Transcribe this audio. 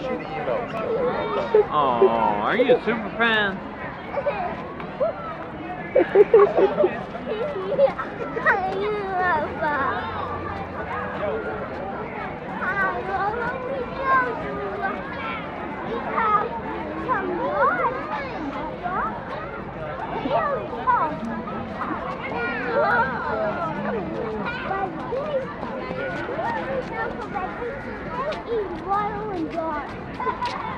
Oh, are you a super fan? Eat water and dark.